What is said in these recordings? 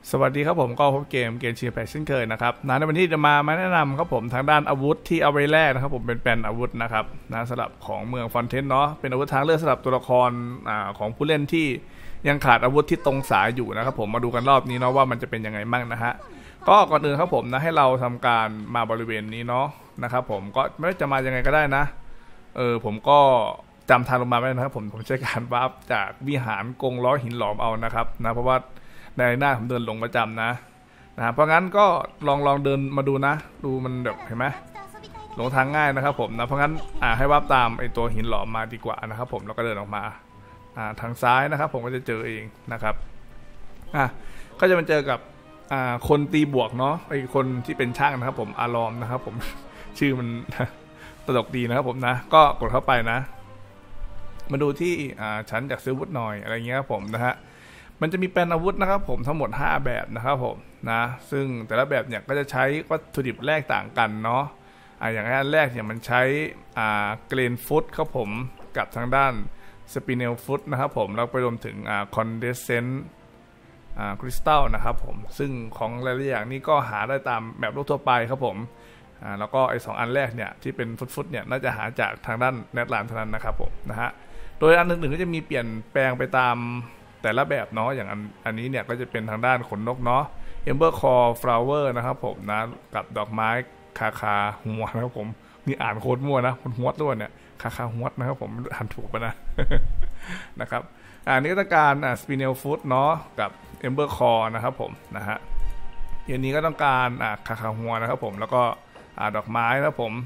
สวัสดีครับผมก็พบเกมชีแพชเช่นเคยนะครับในวันนี้จะมาแนะนำครับผมทางด้านอาวุธที่เอาไว้แลกนะครับผมเป็นแปลนอาวุธนะครับสำหรับของเมืองฟอนเทนเนาะเป็นอาวุธทางเลือกสำหรับตัวละครของผู้เล่นที่ยังขาดอาวุธที่ตรงสายอยู่นะครับผมมาดูกันรอบนี้เนาะว่ามันจะเป็นยังไงบ้างนะฮะก็ก่อนอื่นครับผมนะให้เราทำการมาบริเวณนี้เนาะนะครับผมก็ไม่ว่าจะมายังไงก็ได้นะผมก็จำทางลงมาไม่ได้นะครับผมใช้การวาร์ปจากวิหารกงล้อหินหลอมเอานะครับนะเพราะว่าในหน้าผมเดินลงประจำนะเพราะงั้นก็ลองเดินมาดูนะดูมันแบบเห็นไหมหลงทางง่ายนะครับผมนะเพราะงั้นให้วาร์ปตามไอตัวหินหลอมมาดีกว่านะครับผมแล้วก็เดินออกมาทางซ้ายนะครับผมก็จะเจอเองนะครับก็จะมาเจอกับคนตีบวกเนาะไอคนที่เป็นช่างนะครับผมอารอมนะครับผมชื่อมันตลกดีนะครับผมนะก็กดเข้าไปนะมาดูที่ชั้นจากซื้อวุธหน่อยอะไรเงี้ยครับผมนะฮะมันจะมีแปลนอาวุธนะครับผมทั้งหมด5แบบนะครับผมนะซึ่งแต่ละแบบเนี่ยก็จะใช้วัตถุดิบแรกต่างกันเนาะอย่างอันแรกเนี่ยมันใช้เกรนฟุตครับผมกับทางด้านสปิเนลฟุตนะครับผมแล้วไปรวมถึงคอนเดนเซนต์คริสตัลนะครับผมซึ่งของหลายๆอย่างนี้ก็หาได้ตามแบบโลกทั่วไปครับผมแล้วก็ไอ้2อันแรกเนี่ยที่เป็นฟุตเนี่ยน่าจะหาจากทางด้านเน็ตไลน์เท่านั้นนะครับผมนะฮะโดยอันหนึ่งก็จะมีเปลี่ยนแปลงไปตามแต่ละแบบเนาะอย่างอันนี้เนี่ยก็จะเป็นทางด้านขนนกเนาะ Ember Core Flower นะครับผมนะกับดอกไม้คาหัวนะครับผมนี่อ่านโคตรมั่วนะคนหัวด้วยเนี่ยคาหัวนะครับผมอ่านถูกปะนะ นะครับอันนี้ก็ต้องการSpinel Foot เนาะกับ Ember Core นะครับผมนะฮะอันนี้ก็ต้องการคาหัวนะครับผมแล้วก็ดอกไม้นะครับผม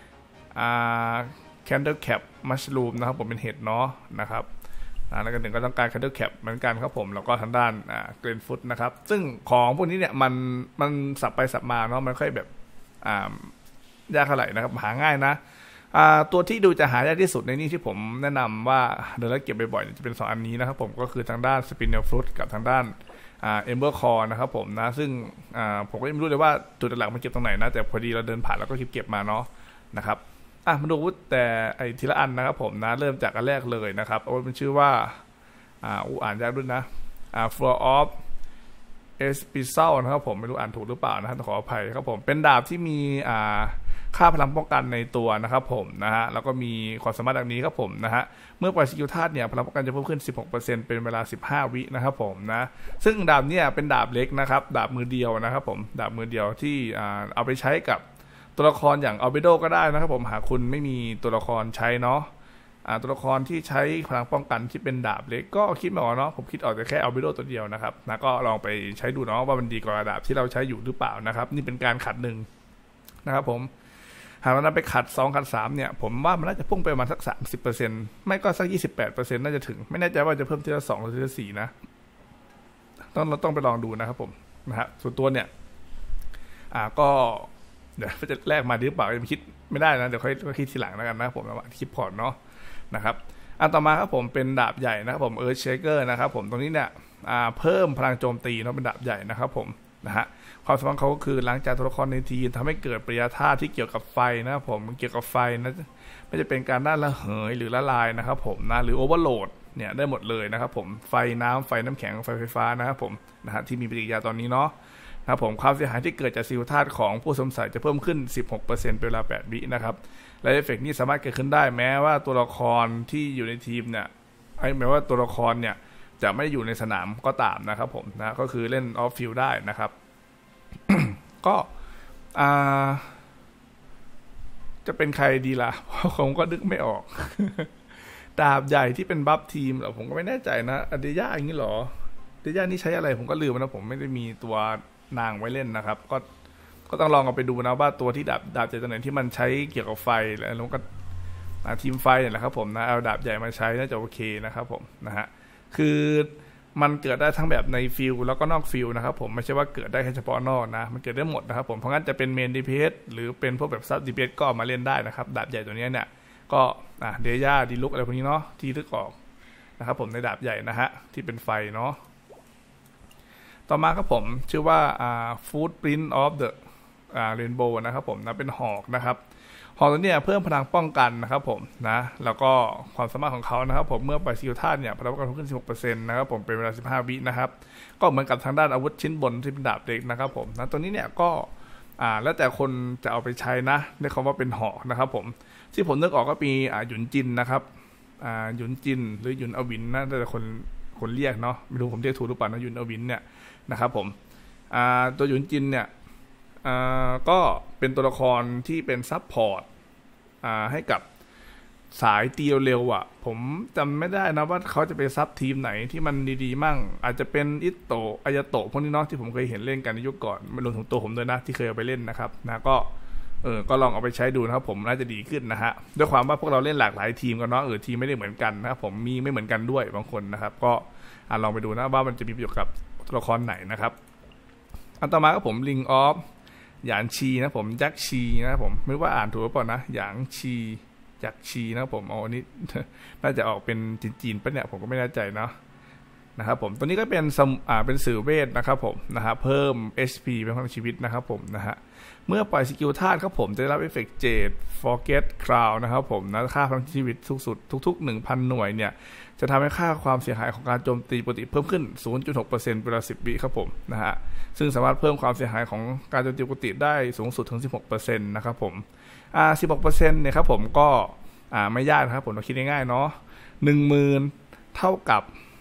Candle Cap Mushroom นะครับผมเป็นเห็ดเนาะนะครับแล้วก็หนึ่งก็ต้องการ Candle Cap เหมือนกันครับผมแล้วก็ทางด้านGreen Foot นะครับซึ่งของพวกนี้เนี่ยมันสับไปสับมาเนาะมันค่อยแบบยากเท่าไหร่นะครับหาง่ายนะตัวที่ดูจะหายากที่สุดในนี้ที่ผมแนะนำว่าเดินแล้วเก็บบ่อยๆจะเป็น2อันนี้นะครับผมก็คือทางด้าน Spinel Fruit กับทางด้านEmber Core นะครับผมนะซึ่งผมก็ไม่รู้เลยว่าจุดหลักมันเก็บตรงไหนนะแต่พอดีเราเดินผ่านแล้วก็เก็บมาเนาะนะครับมาดูแต่ไอทีละอันนะครับผมนะเริ่มจากอันแรกเลยนะครับเอาเป็นชื่อว่าอ่านยากด้วยนะFloor of Especial นะครับผมไม่รู้อ่านถูกหรือเปล่านะขออภัยครับผมเป็นดาบที่มีค่าพลังป้องกันในตัวนะครับผมนะฮะแล้วก็มีความสามารถดังนี้ครับผมนะฮะเมื่อปล่อยสกิลธาตุเนี่ยพลังป้องกันจะเพิ่มขึ้น 16% เป็นเวลา15วินะครับผมนะซึ่งดาบเนี่ยเป็นดาบเล็กนะครับดาบมือเดียวนะครับผมดาบมือเดียวที่เอาไปใช้กับตัวละครอย่างอัลเบโดก็ได้นะครับผมหากคุณไม่มีตัวละครใช้เนาะตัวละครที่ใช้พลังป้องกันที่เป็นดาบเล็กก็คิดไม่ออกเนาะผมคิดออกแต่แค่อัลเบโดตัวเดียวนะครับนะก็ลองไปใช้ดูเนาะว่ามันดีกว่าดาบที่เราใช้อยู่หรือเปล่านะครับนี่เป็นการขัดหนึ่งนะครับผมหากเราไปขัด2ขัด3เนี่ยผมว่ามันน่าจะพุ่งไปประมาณสัก 30% ไม่ก็สัก 28% น่าจะถึงไม่แน่ใจว่าจะเพิ่มทีละ2หรือทีละ4นะเราต้องไปลองดูนะครับผมนะฮะส่วนตัวเนี่ยก็เดี๋ยวจะแลกมาหรือเปล่ายังคิดไม่ได้นะเดี๋ยวค่อยคิดทีหลังแล้วกันนะผมคลิปพอร์ตเนาะนะครับอันต่อมาครับผมเป็นดาบใหญ่นะครับผมEarth Shakerนะครับผมตรงนี้เนี่ยเพิ่มพลังโจมตีเนาะเป็นดาบใหญ่นะครับผมนะฮะความสำคัญเขาก็คือหลังจากตัวละครในทีมทำให้เกิดปริยาธาตุที่เกี่ยวกับไฟนะครับผมเกี่ยวกับไฟนะไม่จะเป็นการด้านระเหยหรือละลายนะครับผมนะหรือโอเวอร์โหลดเนี่ยได้หมดเลยนะครับผมไฟน้ำไฟน้ำแข็งไฟไฟฟ้านะครับผมนะฮะที่มีปฏิกิริยาตอนนี้เนาะนะครับผมความเสียหายที่เกิดจากสกิลธาตุของผู้สวมใส่จะเพิ่มขึ้น 16% เป็นเวลา8วินะครับและเอฟเฟกต์นี้สามารถเกิดขึ้นได้แม้ว่าตัวละครที่อยู่ในทีมเนี่ยแม้ว่าตัวละครเนี่ยจะไม่อยู่ในสนามก็ตามนะครับผมนะก็คือเล่นออฟฟิลด์ได้นะครับ ก็จะเป็นใครดีล่ะผมก็นึกไม่ออก ดาบใหญ่ที่เป็นบัฟทีมเหรอผมก็ไม่แน่ใจนะอเดย่าอย่างนี้เหรออเดย่านี่ใช้อะไรผมก็ลืมนะผมไม่ได้มีตัวนางไว้เล่นนะครับก็ต้องลองเอาไปดูนะว่าตัวที่ดาบใหญ่ตัวไหนที่มันใช้เกี่ยวกับไฟแล้วก็ทีมไฟเนี่ยแหละครับผมนะเอาดาบใหญ่มาใช้น่าจะโอเคนะครับผมนะฮะคือมันเกิดได้ทั้งแบบในฟิลแล้วก็นอกฟิลนะครับผมไม่ใช่ว่าเกิดได้แค่เฉพาะนอกนะมันเกิดได้หมดนะครับผมเพราะงั้นจะเป็นเมนดีเพสหรือเป็นพวกแบบซับดีเพสก็มาเล่นได้นะครับดาบใหญ่ตัวนี้เนี่ยก็เดย่าดีลุกอะไรพวกนี้เนาะที่ลึกออกนะครับผมในดาบใหญ่นะฮะที่เป็นไฟเนาะต่อมาครับผมชื่อว่าFootprint of the Rainbow นะครับผมนะเป็นหอกนะครับหอกตัวนี้เพิ่มพลังป้องกันนะครับผมนะแล้วก็ความสามารถของเขานะครับผมเมื่อปล่อยสกิลธาตุเนี่ยพลังป้องกันเพิ่มขึ้น 16% นะครับผมเป็นเวลา15 วินะครับก็เหมือนกับทางด้านอาวุธชิ้นบนที่เป็นดาบเล็กนะครับผมนะตัวนี้เนี่ยก็แล้วแต่คนจะเอาไปใช้นะเรียกคำว่าเป็นหอกนะครับผมที่ผมนึกออกก็มีหยุนจินนะครับหยุนจินหรือหยุนอวินนะแต่คนเรียกเนาะไม่รู้ผมเรียกถูกหรือเปล่านะหยุนอวินเนี่ยนะครับผมตัวหยุนจินเนี่ยก็เป็นตัวละครที่เป็นซับพอร์ตให้กับสายตีเร็วอ่ะผมจำไม่ได้นะว่าเขาจะไปซับทีมไหนที่มันดีๆมั่งอาจจะเป็นอิโตะอายาโตะพวกนี้เนาะที่ผมเคยเห็นเล่นกันในยุคก่อนรวมถึงตัวผมด้วยนะที่เคยเอาไปเล่นนะครับนะก็ลองเอาไปใช้ดูนะครับผมน่าจะดีขึ้นนะฮะด้วยความว่าพวกเราเล่นหลากหลายทีมกันเนาะทีมไม่ได้เหมือนกันนะครับผมมีไม่เหมือนกันด้วยบางคนนะครับก็ลองไปดูนะว่ามันจะมีประโยชน์กับตัวละครไหนนะครับอันต่อมาก็ผมลิงออฟหยานชีนะผมยักษ์ชีนะผมไม่รู้ว่าอ่านถูกหรือเปล่านะหยางชียักษ์ชีนะผมอันนี้ น่าจะออกเป็นจีนๆปะเนี่ยผมก็ไม่แน่ใจเนาะนะครับผมตัวนี้ก็เป็นสื่อเวทนะครับผมนะฮะเพิ่ม HP เป็นพลังชีวิตนะครับผมนะฮะเมื่อปล่อยสกิลธาตุครับผมจะได้รับเอฟเฟกต์เจด Forget Crown นะครับผมนะค่าพลังชีวิตสูงสุดทุกๆ 1,000 หน่วยเนี่ยจะทำให้ค่าความเสียหายของการโจมตีปกติเพิ่มขึ้น 0.6% เป็นเวลา10 วิครับผมนะฮะซึ่งสามารถเพิ่มความเสียหายของการโจมตีปกติได้สูงสุดถึง 16% นะครับผม16% เนี่ยครับผมก็ไม่ยากนะครับผมเราคิดง่ายๆเนาะ 10,000 เท่ากับ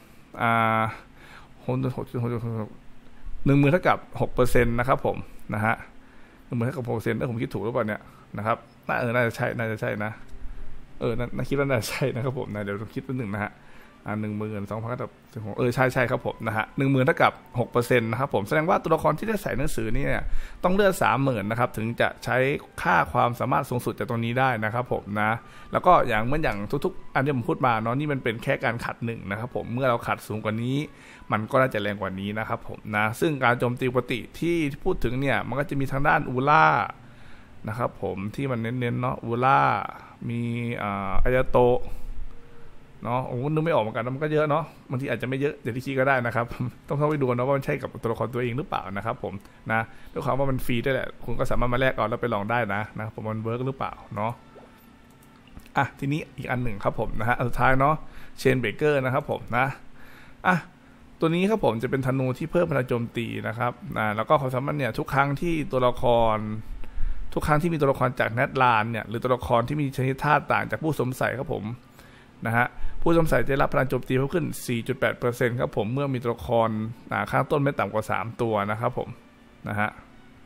10,000 เท่ากับ 6% นะครับผมนะฮะ10,000 เท่ากับ 6% ถ้าผมคิดถูกหรือเปล่าเนี่ยนะครับน่าจะใช่นะน่าคิดว่าน่าจะใช่นะครับผมนะเดี๋ยวผมคิดเป็นหนึ่งนะฮะ12,000กับใช่ครับผมนะฮะ 10,000 เท่ากับ 6% นะครับผมแสดงว่าตัวละครที่ได้ใส่หนังสือนี่เนี่ยต้องเลือด 30,000 นะครับถึงจะใช้ค่าความสามารถสูงสุดจากตรงนี้ได้นะครับผมนะแล้วก็อย่างทุกๆอันที่ผมพูดมาเนาะนี่มันเป็นแค่การขัด1นะครับผมเมื่อเราขัดสูงกว่านี้มันก็น่าจะแรงกว่านี้นะครับผมนะซึ่งการโจมตีปกติที่พูดถึงเนี่ยมันก็จะมีทางด้านอูล่านะครับผมที่มันเน้นๆเนาะอูล่ามีอายาโตะเนาะผมนึกไม่ออกเหมือนกันมันก็เยอะเนาะบางทีอาจจะไม่เยอะอย่างที่คิดก็ได้นะครับต้องเข้าไปดูนะว่ามันใช่กับตัวละครตัวเองหรือเปล่านะครับผมนะด้วยความว่ามันฟรีได้แหละคุณก็สามารถมาแลกเอาแล้วไปลองได้นะผมมันเวิร์กหรือเปล่าเนาะทีนี้อีกอันหนึ่งครับผมนะฮะสุดท้ายเนาะเชนเบเกอร์นะครับผมนะตัวนี้ครับผมจะเป็นธนูที่เพิ่มพลังโจมตีนะครับแล้วก็ความสามารถเนี่ยทุกครั้งที่มีตัวละครจากแนทไลน์เนี่ยหรือตัวละครที่มีชนิดธาตุต่างจากผู้สวมใส่ครับผมนะฮะผู้สวมใส่จะรับพลังโจมตีเพิ่มขึ้น 4.8% ครับผมเมื่อมีตัวละครข้างต้นไม่ต่ำกว่า3ตัวนะครับผมนะฮะ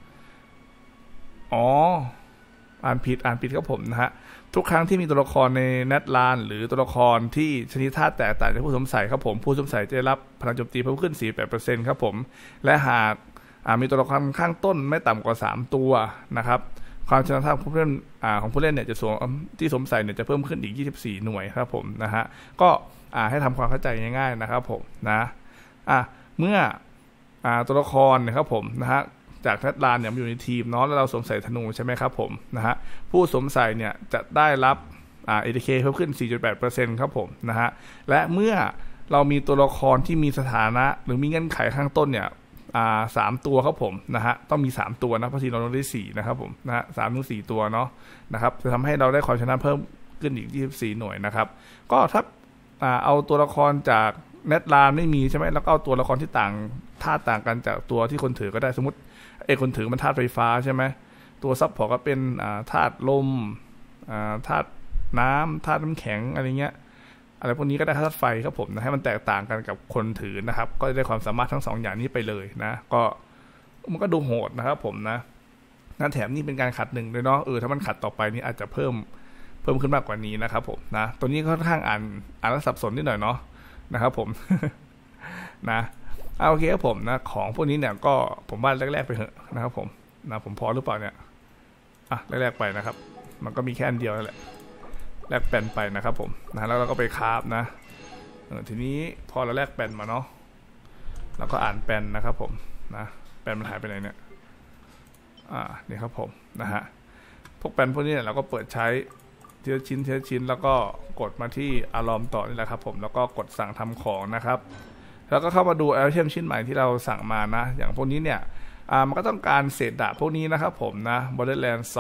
อ่านผิดครับผมนะฮะทุกครั้งที่มีตัวละครในแนทไลน์หรือตัวละครที่ชนิดธาตุแตกต่างจากผู้สวมใส่ครับผมผู้สวมใส่จะรับพลังโจมตีเพิ่มขึ้น 4.8% ครับผมและหากมีตัวละครข้างต้นไม่ต่ำกว่า3ตัวนะครับความชนะของผู้เล่นเนี่ยจะที่สวมใส่เนี่ยจะเพิ่มขึ้นอีก24หน่วยครับผมนะฮะก็ให้ทำความเข้าใจง่ายๆนะครับผมนะเมื่อตัวละครนะครับผมนะฮะจากแนทไลน์เนี่ยอยู่ในทีมเนาะแล้วเราสวมใส่ธนูใช่ไหมครับผมนะฮะผู้สวมใส่เนี่ยจะได้รับATK เพิ่มขึ้น 4.8% ครับผมนะฮะและเมื่อเรามีตัวละครที่มีสถานะหรือมีเงื่อนไขข้างต้นเนี่ย3ตัวครับผมนะฮะต้องมี3ตัวนะเพราะทีเราได้4นะครับผมนะฮะ3 ถึง 4ตัวเนาะนะครับจะทำให้เราได้ความชนะเพิ่มขึ้นอีก24หน่วยนะครับก็ถ้าเอาตัวละครจากแนทไลน์ไม่มีใช่ไหมแล้วก็เอาตัวละครที่ธาตุต่างกันจากตัวที่คนถือก็ได้สมมติคนถือมันธาตุไฟฟ้าใช่ไหมตัวซับพอร์ตก็เป็นธาตุลมธาตุน้ำธาตุน้ำแข็งอะไรเงี้ยอะไรพวกนี้ก็ได้ธาตุไฟครับผมนะให้มันแตกต่างกันกับคนถือนะครับก็จะได้ความสามารถทั้ง2อย่างนี้ไปเลยนะก็มันก็ดูโหดนะครับผมนะแถมนี่เป็นการขัด1เลยเนาะถ้ามันขัดต่อไปนี่อาจจะเพิ่มขึ้นมากกว่านี้นะครับผมนะตัวนี้ค่อนข้างอ่านแล้วสับสนนิดหน่อยเนาะนะครับผม นะโอเคครับผมนะของพวกนี้เนี่ยก็ผมว่าแรกๆไปเถอะนะครับผมนะผมพอหรือเปล่าเนี่ยแรกๆไปนะครับมันก็มีแค่อันเดียวนั่นแหละแลกแปนไปนะครับผมนะแล้วเราก็ไปคราฟนะทีนี้พอเราแลกแปนมาเนาะเราก็อ่านแปนนะครับผมนะแปนมันหายไปไหนเนี่ยนี่ครับผมนะฮะพวกแปนพวกนี้เนี่ยเราก็เปิดใช้ทีละชิ้นแล้วก็กดมาที่อารมณ์ต่อนี่แหละครับผมแล้วก็กดสั่งทำของนะครับแล้วก็เข้ามาดูไอเทมชิ้นใหม่ที่เราสั่งมานะอย่างพวกนี้เนี่ยมันก็ต้องการเศษดาบพวกนี้นะครับผมนะ Borderland Sword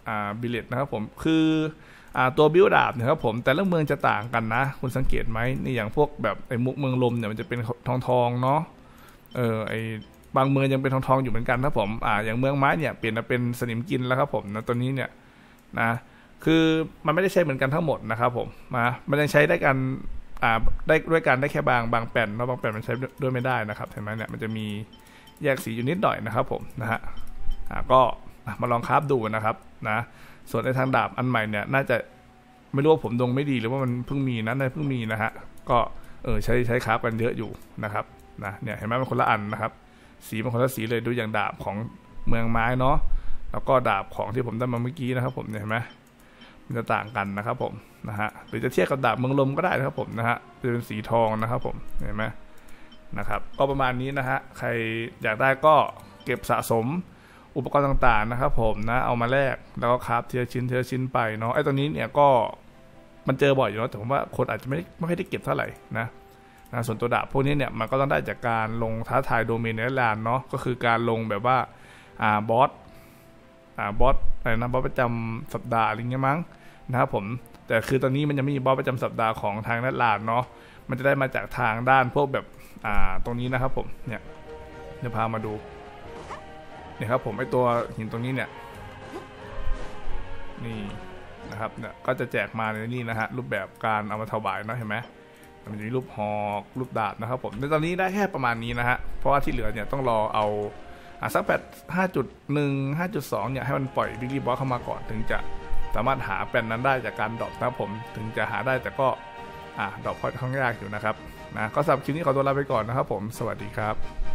บิลเลตนะครับผมคือตัวบิลดาบนะครับผมแต่ละเมืองจะต่างกันนะคุณสังเกตไหมนี่อย่างพวกแบบไอ้มุกเมืองลมเนี่ยมันจะเป็นทองเนาะไอ้บางเมืองยังเป็นทองอยู่เหมือนกันครับผมอย่างเมืองไม้เนี่ยเปลี่ยนมาเป็นสนิมกินแล้วครับผมนะตัวนี้เนี่ยนะคือมันไม่ได้ใช้เหมือนกันทั้งหมดนะครับผมมันยังใช้ได้กันได้ด้วยกันได้แค่บางแผ่นแล้วบางแผ่นมันใช้ด้วยไม่ได้นะครับเห็นไหมเนี่ยมันจะมีแยกสีอยู่นิดหน่อยนะครับผมนะฮะก็มาลองคราฟดูนะครับนะส่วนในทางดาบอันใหม่เนี่ยน่าจะไม่รู้ว่าผมดวงไม่ดีหรือว่ามันเพิ่งมีนะเพิ่งมีนะฮะก็ใช้คราฟกันเยอะอยู่นะครับนะเนี่ยเห็นไหมมันคนละอันนะครับสีมันคนละสีเลยดูอย่างดาบของเมืองไม้เนาะแล้วก็ดาบของที่ผมได้มาเมื่อกี้นะครับผมเห็นไหมมันจะต่างกันนะครับผมนะฮะหรือจะเทียบกับดาบเมืองลมก็ได้นะครับผมนะฮะจะเป็นสีทองนะครับผมเห็นไหมนะครับก็ประมาณนี้นะฮะใครอยากได้ก็เก็บสะสมอุปกรณ์ต่างๆนะครับผมนะเอามาแลกแล้วก็คราฟทีละชิ้นไปเนาะไอ้ตัวนี้เนี่ยก็มันเจอบ่อยอยู่เนาะแต่ผมว่าคนอาจจะไม่ค่อยได้เก็บเท่าไหร่นะส่วนตัวดาบพวกนี้เนี่ยมันก็ต้องได้จากการลงท้าทายโดเมนในลานเนาะก็คือการลงแบบว่าบอสอะไรนะบอสประจำสัปดาห์อะไรเงี้ยมั้งนะครับผมแต่คือตอนนี้มันยังไม่มีบอสประจำสัปดาห์ของทางนัดลานเนาะมันจะได้มาจากทางด้านพวกแบบตรงนี้นะครับผมเนี่ยจะพามาดูเนี่ยครับผมไอตัวหินตรงนี้เนี่ยนี่นะครับเนี่ยก็จะแจกมาในนี่นะฮะรูปแบบการเอามาถวายนะเห็นไหมมันจะมีรูปหอกรูปดาบนะครับผมในตอนนี้ได้แค่ประมาณนี้นะฮะเพราะว่าที่เหลือเนี่ยต้องรอเอาสักแปด5.1 5.2เนี่ยให้มันปล่อยบิ๊กลี่บอสเข้ามาก่อนถึงจะสามารถหาแปลนนั้นได้จากการดรอปนะครับผมถึงจะหาได้แต่ก็ดรอปค่อนข้างยากอยู่นะครับนะก็สำหรับคลิปนี้ขอตัวลาไปก่อนนะครับผมสวัสดีครับ